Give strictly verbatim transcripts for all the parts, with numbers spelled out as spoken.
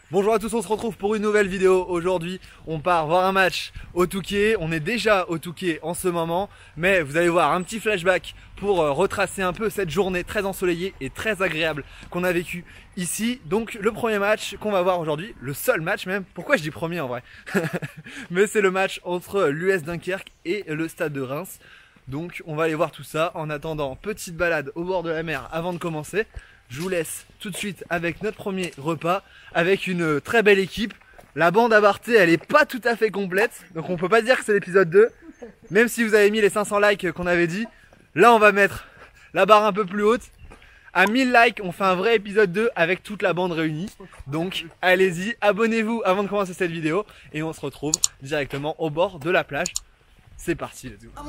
Bonjour à tous, on se retrouve pour une nouvelle vidéo. Aujourd'hui, on part voir un match au Touquet. On est déjà au Touquet en ce moment, mais vous allez voir un petit flashback pour retracer un peu cette journée très ensoleillée et très agréable qu'on a vécue ici. Donc le premier match qu'on va voir aujourd'hui, le seul match même, pourquoi je dis premier en vrai mais c'est le match entre l'U S Dunkerque et le Stade de Reims. Donc on va aller voir tout ça. En attendant, petite balade au bord de la mer avant de commencer. Je vous laisse tout de suite avec notre premier repas, avec une très belle équipe. La bande à Barthé, elle est pas tout à fait complète, donc on peut pas dire que c'est l'épisode deux. Même si vous avez mis les cinq cents likes qu'on avait dit, là on va mettre la barre un peu plus haute. À mille likes, on fait un vrai épisode deux avec toute la bande réunie. Donc allez-y, abonnez-vous avant de commencer cette vidéo et on se retrouve directement au bord de la plage. C'est parti, let's go.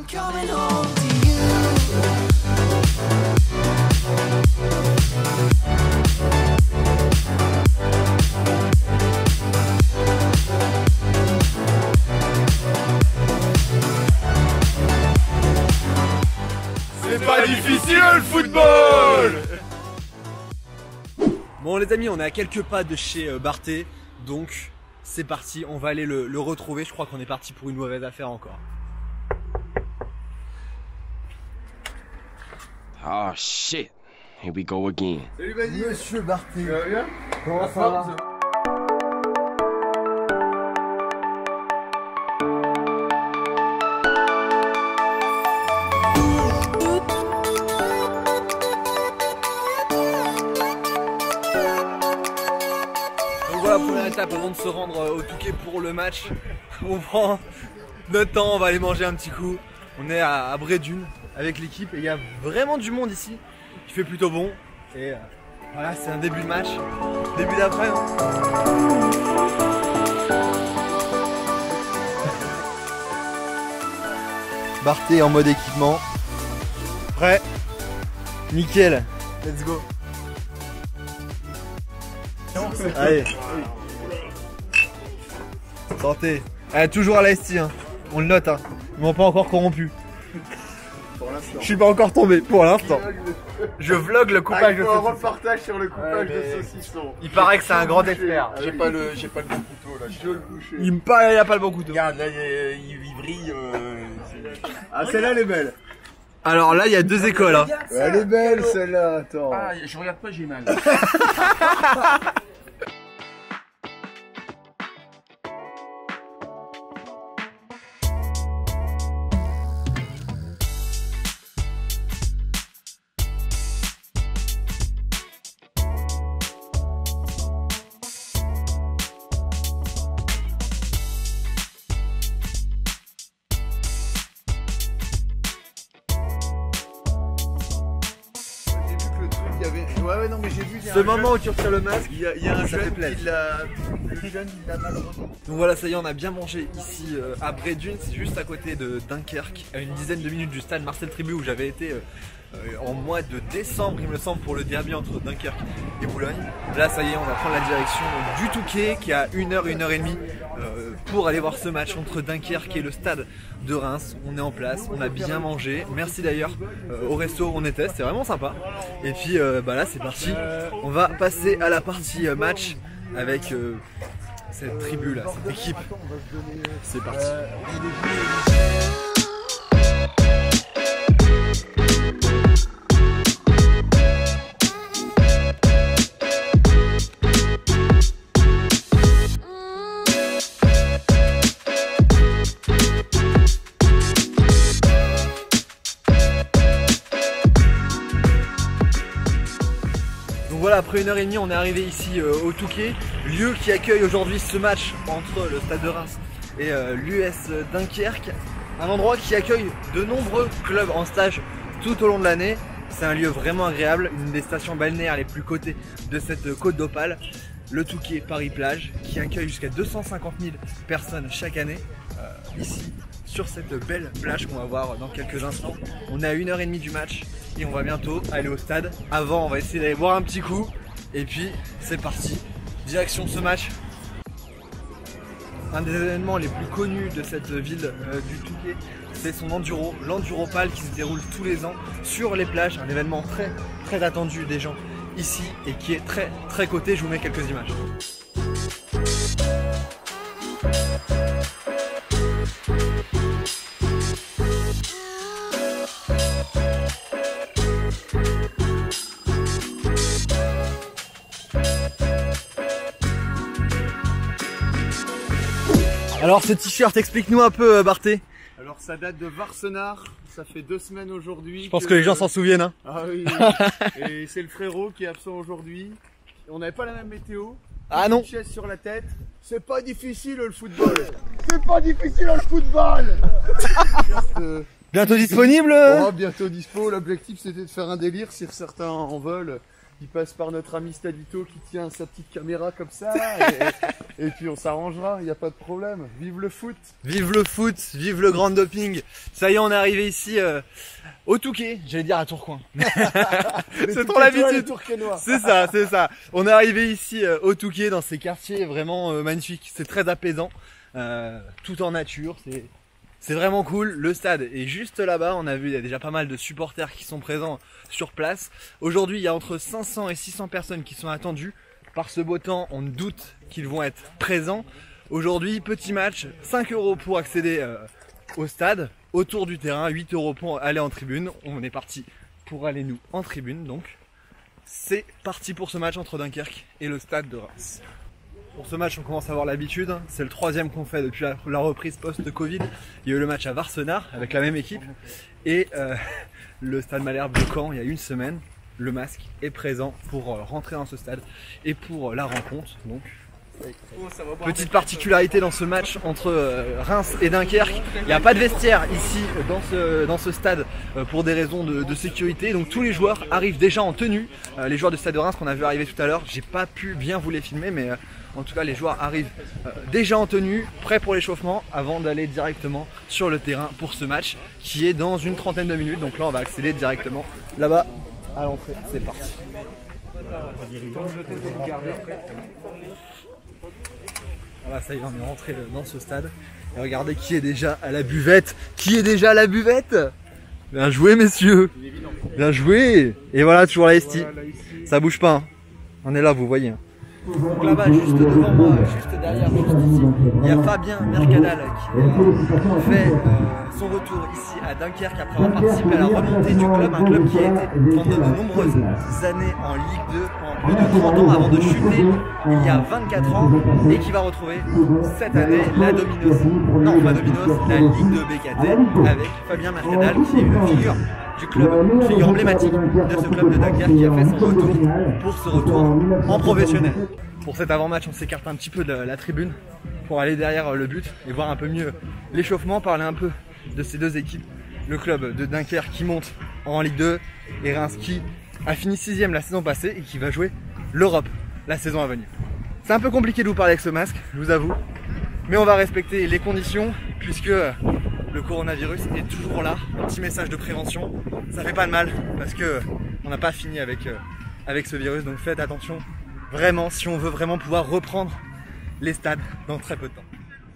C'est pas difficile le football. Bon les amis, on est à quelques pas de chez euh, Barthé, donc c'est parti, on va aller le, le retrouver. Je crois qu'on est parti pour une mauvaise affaire encore. Oh shit, here we go again. Salut Mani. Monsieur Barthé. Ça va bien? Comment ça va? Voilà, première étape avant de se rendre au Touquet pour le match. On prend notre temps, on va aller manger un petit coup. On est à, à Brédune avec l'équipe et il y a vraiment du monde ici. Il fait plutôt bon. Et euh, voilà, c'est un début de match. Début d'après. Hein. Barthé en mode équipement. Prêt. Nickel. Let's go. Allez. Santé. Eh, toujours à l'A S T, hein. On le note, hein. Ils m'ont pas encore corrompu. Je suis pas encore tombé pour l'instant. Je vlog le coupage de saucisson. Un reportage sur le coupage de saucisson. Il paraît que c'est un grand expert. J'ai pas le, j'ai pas le bon couteau là. Je veux le boucher. Il me paraît, il a pas le bon couteau. Regarde là, il, il, il brille. Euh, ah, celle-là elle est belle. Alors là, il y a deux écoles. Hein. Ouais, elle est belle celle-là. Attends. Ah, je regarde pas, j'ai mal. Ouais, ouais, non, mais j'ai vu. Ce moment où tu retires le masque, il y a, il y a un ça fait jeune plaisir. qui l'a. Le jeune, il l'a malheureusement. Donc voilà, ça y est, on a bien mangé ici euh, à Brédune, c'est juste à côté de Dunkerque, à une dizaine de minutes du stade Marcel Tribut où j'avais été euh, euh, en mois de décembre, il me semble, pour le derby entre Dunkerque et Boulogne. Là, ça y est, on va prendre la direction du Touquet qui a une heure, une heure et demie euh, pour aller voir ce match entre Dunkerque et le stade de Reims. On est en place, on a bien mangé. Merci d'ailleurs euh, au resto où on était, c'était vraiment sympa. Et puis euh, bah là, c'est parti. On va passer à la partie euh, match avec euh, cette tribu là, cette équipe. C'est parti. Voilà, après une heure et demie, on est arrivé ici euh, au Touquet, lieu qui accueille aujourd'hui ce match entre le Stade de Reims et euh, l'U S Dunkerque. Un endroit qui accueille de nombreux clubs en stage tout au long de l'année. C'est un lieu vraiment agréable, une des stations balnéaires les plus cotées de cette côte d'Opale. Le Touquet Paris-Plage qui accueille jusqu'à deux cent cinquante mille personnes chaque année euh, ici sur cette belle plage qu'on va voir dans quelques instants. On est à une heure et demie du match et on va bientôt aller au stade. Avant, on va essayer d'aller boire un petit coup et puis c'est parti, direction ce match. Un des événements les plus connus de cette ville euh, du Touquet, c'est son enduro, l'Enduropal qui se déroule tous les ans sur les plages. Un événement très très attendu des gens ici et qui est très très coté. Je vous mets quelques images. Alors ce t-shirt, explique-nous un peu Barthé. Alors ça date de Varsenard, ça fait deux semaines aujourd'hui. Je pense que, que les gens s'en souviennent. Hein. Ah oui, et c'est le frérot qui est absent aujourd'hui. On n'avait pas la même météo. Ah non. Une chaise sur la tête. C'est pas difficile le football. C'est pas difficile le football. euh... Bientôt disponible. Oh, bientôt dispo. L'objectif c'était de faire un délire si certains en veulent. Il passe par notre ami Stadito qui tient sa petite caméra comme ça et, et puis on s'arrangera, il n'y a pas de problème. Vive le foot. Vive le foot, vive le grand doping. Ça y est, on est arrivé ici euh, au Touquet, j'allais dire à Tourcoing. C'est trop l'habitude. C'est ça, c'est ça. On est arrivé ici euh, au Touquet dans ces quartiers vraiment euh, magnifiques. C'est très apaisant, euh, tout en nature. C'est C'est vraiment cool, le stade est juste là-bas, on a vu il y a déjà pas mal de supporters qui sont présents sur place. Aujourd'hui il y a entre cinq cents et six cents personnes qui sont attendues. Par ce beau temps, on doute qu'ils vont être présents. Aujourd'hui, petit match, cinq euros pour accéder euh, au stade, autour du terrain, huit euros pour aller en tribune. On est parti pour aller nous en tribune donc. C'est parti pour ce match entre Dunkerque et le stade de Reims. Pour ce match, on commence à avoir l'habitude. C'est le troisième qu'on fait depuis la, la reprise post-Covid. Il y a eu le match à Varsenard avec la même équipe. Et euh, le stade Malherbe de Caen, il y a une semaine, le masque est présent pour euh, rentrer dans ce stade et pour euh, la rencontre. Donc, petite particularité dans ce match entre euh, Reims et Dunkerque, il n'y a pas de vestiaire ici dans ce, dans ce stade euh, pour des raisons de, de sécurité. Donc tous les joueurs arrivent déjà en tenue. Euh, les joueurs du stade de Reims qu'on a vu arriver tout à l'heure, j'ai pas pu bien vous les filmer, mais euh, en tout cas les joueurs arrivent euh, déjà en tenue, prêts pour l'échauffement avant d'aller directement sur le terrain pour ce match qui est dans une trentaine de minutes. Donc là on va accéder directement là-bas à l'entrée. C'est parti. Voilà, ça y est, on est rentré dans ce stade. Et regardez qui est déjà à la buvette. Qui est déjà à la buvette? Bien joué messieurs. Bien joué. Et voilà, toujours la Esti. Ça bouge pas. Hein. On est là, vous voyez. Donc là-bas, juste devant moi, juste derrière, juste ici, il y a Fabien Mercadal qui euh, fait euh, son retour ici à Dunkerque après avoir participé à la remontée du club, un club qui a été pendant de nombreuses années en Ligue deux, pendant plus de trente ans avant de chuter il y a vingt-quatre ans et qui va retrouver cette année la Dominos, non pas Dominos, la Ligue deux B K T avec Fabien Mercadal qui est une figure du club, une figure emblématique de ce club de Dunkerque qui a fait son retour pour ce retour en professionnel. Pour cet avant-match, on s'écarte un petit peu de la tribune pour aller derrière le but et voir un peu mieux l'échauffement, parler un peu de ces deux équipes. Le club de Dunkerque qui monte en Ligue deux et Reims qui a fini sixième la saison passée et qui va jouer l'Europe la saison à venir. C'est un peu compliqué de vous parler avec ce masque, je vous avoue, mais on va respecter les conditions puisque le coronavirus est toujours là. Un petit message de prévention, ça fait pas de mal parce que on n'a pas fini avec, euh, avec ce virus, donc faites attention vraiment si on veut vraiment pouvoir reprendre les stades dans très peu de temps.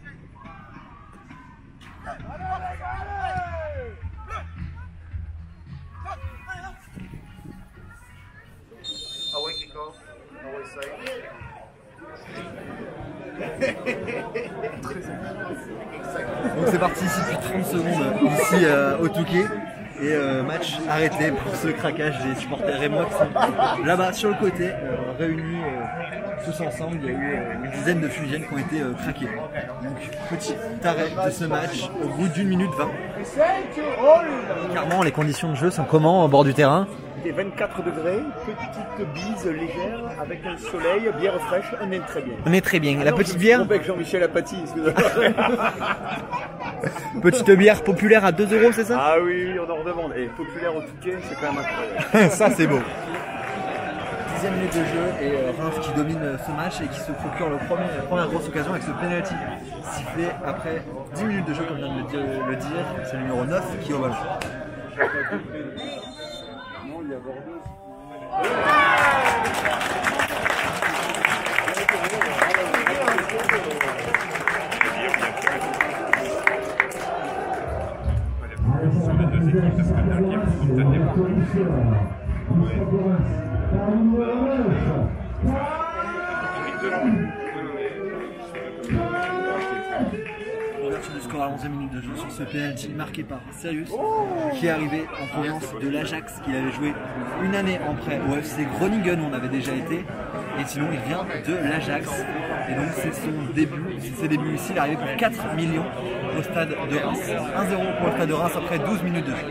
Donc c'est parti ici depuis trente secondes ici euh, au Touquet et euh, match arrêté pour ce craquage des supporters rémois qui sont là-bas sur le côté euh, réunis euh, tous ensemble. Il y a eu euh, une dizaine de fumigènes qui ont été euh, craqués. Donc petit arrêt de ce match au bout d'une minute vingt. Clairement les conditions de jeu sont comment au bord du terrain? vingt-quatre degrés, petite bise légère avec un soleil, bière fraîche, on est très bien. On est très bien. Ah la non, petite bière avec Jean-Michel Apathy, petite bière populaire à deux euros, c'est ça? Ah oui, oui, on en redemande. Et populaire au Touquet, c'est quand même incroyable. Ça c'est beau. Dixième minute de jeu et euh, Reims qui domine euh, ce match et qui se procure le premier, la première grosse occasion avec ce penalty sifflé après dix minutes de jeu comme vient de le dire, le dire. C'est le numéro neuf qui est au ballon. Il y a Bordeaux. Ouverture du score à onzième minute de jeu sur ce penalty marqué par Sirius qui est arrivé en provenance de l'Ajax. Il avait joué une année en prêt au F C Groningen où on avait déjà été et sinon il vient de l'Ajax. Et donc c'est son début, c'est ses débuts ici, il est arrivé pour quatre millions au stade de Reims. un zéro pour le stade de Reims après douze minutes de jeu.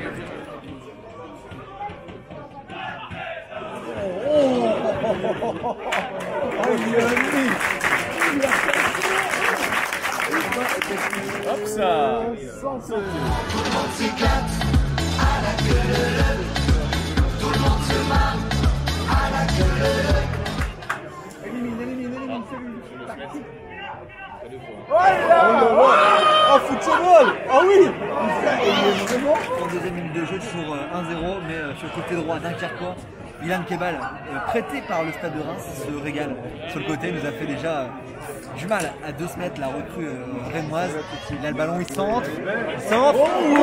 Hop ça. Tout le monde s'éclate à la queue leu leu. Tout le monde se marre à la queue leu leu. Élimine, élimine, élimine, celui. Oh là! Oh, football! Oh oui! En deuxième minute de jeu, toujours un zéro, mais euh, sur le côté droit Dunkerquois, Ilan Kebal, euh, prêté par le stade de Reims, se régale. Sur le côté, nous a fait déjà euh, du mal à deux se mettre la recrue euh, rémoise. Il a le ballon, il centre. Il centre.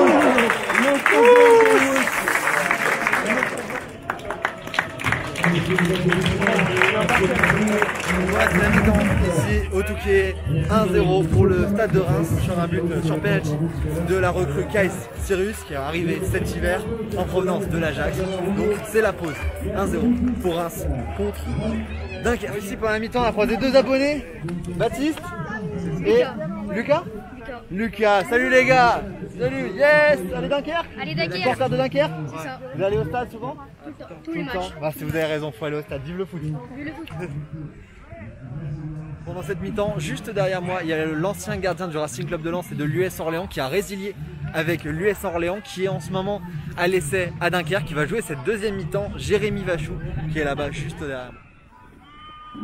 Ouais, c'est la mi-temps ici au Touquet, un zéro pour le stade de Reims sur un but sur penalty de la recrue Kais Sirius qui est arrivé cet hiver en provenance de l'Ajax. Donc c'est la pause, un zéro pour Reims contre Dunkerque. Ici pour la mi-temps on a croisé deux abonnés, Baptiste et Lucas. Lucas, salut les gars. Salut, yes. Allez Dunkerque. Allez Dunkerque. Supporter de Dunkerque. C'est ça. Vous allez au stade souvent? Tout le temps. Tous les matchs. Bah, si vous avez raison, faut aller au stade. Vive le foot. Vive le foot. Pendant cette mi-temps, juste derrière moi, il y a l'ancien gardien du Racing Club de Lens et de l'U S Orléans qui a résilié avec l'U S Orléans qui est en ce moment à l'essai à Dunkerque, qui va jouer cette deuxième mi-temps, Jérémy Vachou qui est là-bas juste derrière moi.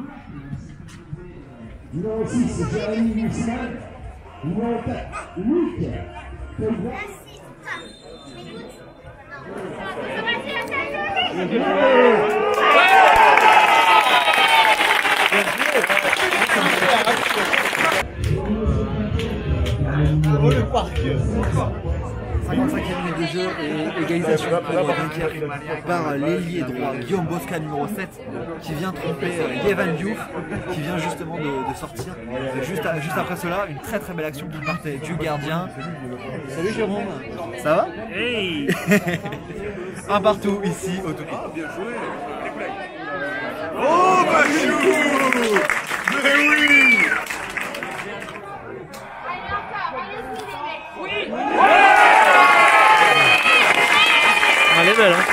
Numéro six, Jérémy Vachou. Numéro quatre, Luc. Oh le parc! cinquante-cinquième minute de jeu et égalisation pour Dunkerque par l'ailier droit Guillaume Bosca numéro sept qui vient tromper Yevan Diouf qui vient justement de, de sortir. Juste, à, juste après cela, une très très belle action qui partait du gardien. Salut Jérôme, ça va? Hey. Un partout ici au Touquet. Bien joué. Oh Vachou! Mais oui! Elle est belle, hein.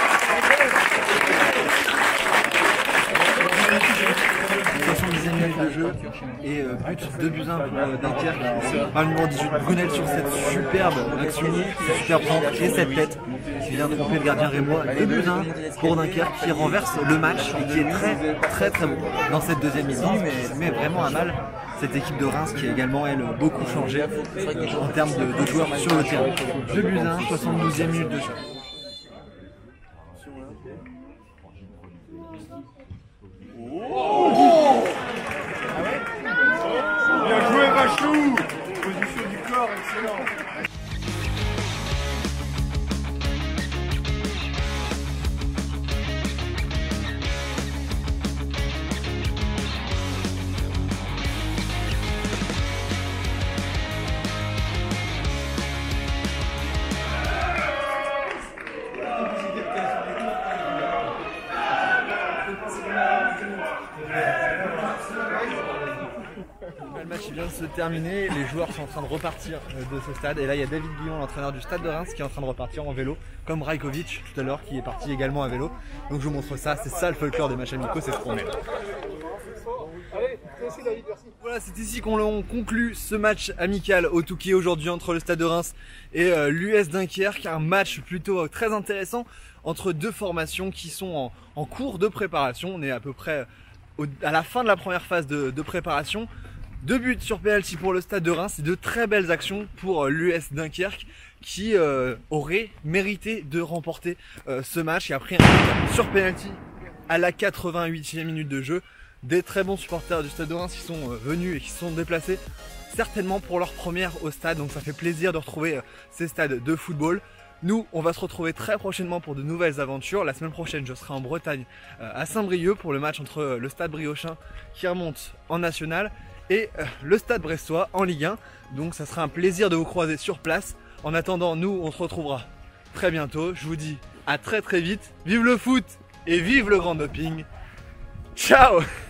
soixante-dixième minute de jeu et euh, but deux buts un pour euh, Dunkerque par le numéro dix-huit Brunel sur cette superbe action, superbe centre et cette tête qui vient tromper le gardien rémois. deux buts un pour Dunkerque qui renverse le match et qui est très très très bon dans cette deuxième mi-temps, mais met vraiment à mal cette équipe de Reims qui a également elle beaucoup changé en termes de, de joueurs sur le terrain. deux buts un, soixante-douzième minute de jeu. Bien joué Vachou! Position du corps, excellent! Le match vient de se terminer, les joueurs sont en train de repartir de ce stade et là il y a David Guillon, l'entraîneur du stade de Reims, qui est en train de repartir en vélo comme Rajkovic tout à l'heure qui est parti également à vélo. Donc je vous montre ça, c'est ça le folklore des matchs amicaux, c'est ce qu'on est. Voilà, c'est ici qu'on conclut ce match amical au Touquet aujourd'hui entre le stade de Reims et euh, l'U S Dunkerque, un match plutôt euh, très intéressant entre deux formations qui sont en, en cours de préparation. On est à peu près au, à la fin de la première phase de, de préparation. Deux buts sur penalty pour le stade de Reims et de très belles actions pour l'U S Dunkerque qui euh, aurait mérité de remporter euh, ce match. Et après un but sur penalty à la quatre-vingt-huitième minute de jeu, des très bons supporters du stade de Reims qui sont euh, venus et qui se sont déplacés certainement pour leur première au stade. Donc ça fait plaisir de retrouver euh, ces stades de football. Nous, on va se retrouver très prochainement pour de nouvelles aventures. La semaine prochaine, je serai en Bretagne euh, à Saint-Brieuc pour le match entre euh, le stade briochin qui remonte en national et euh, le stade brestois en Ligue un. Donc ça sera un plaisir de vous croiser sur place. En attendant, nous on se retrouvera très bientôt. Je vous dis à très très vite. Vive le foot et vive le grand doping. Ciao!